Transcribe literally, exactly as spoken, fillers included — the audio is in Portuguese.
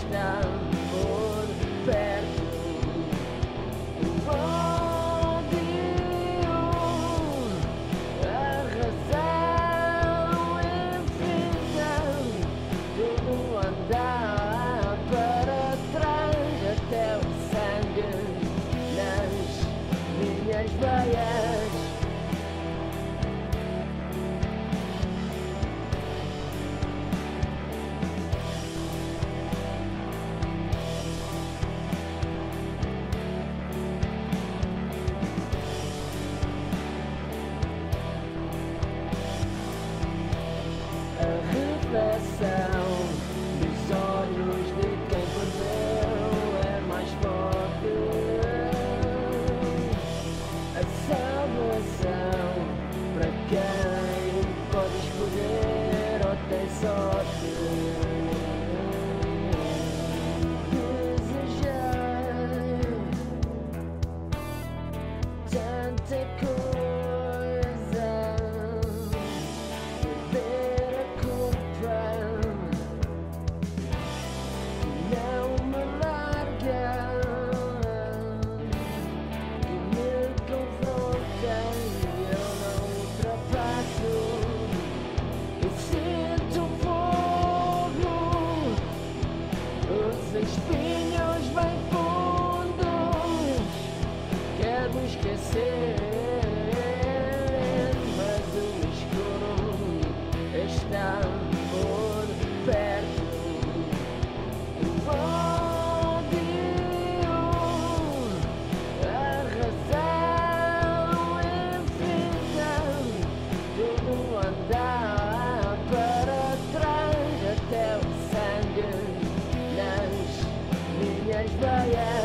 está por perto. O ódio, a razão infinita, tudo anda para trás, até o sangue nas minhas veias. A reflexão dos olhos de quem perdeu é mais forte. A salvação para quem pode escolher ou tem sorte. Desejei tanta coisa, perder a culpa não me larga, que me confronta e eu não ultrapasso. Eu sinto fogo, os espinhos bem fundos, quero esquecer, mas o escuro está por perto. O ódio, a razão infinita, tudo anda para trás, até o sangue nas minhas veias.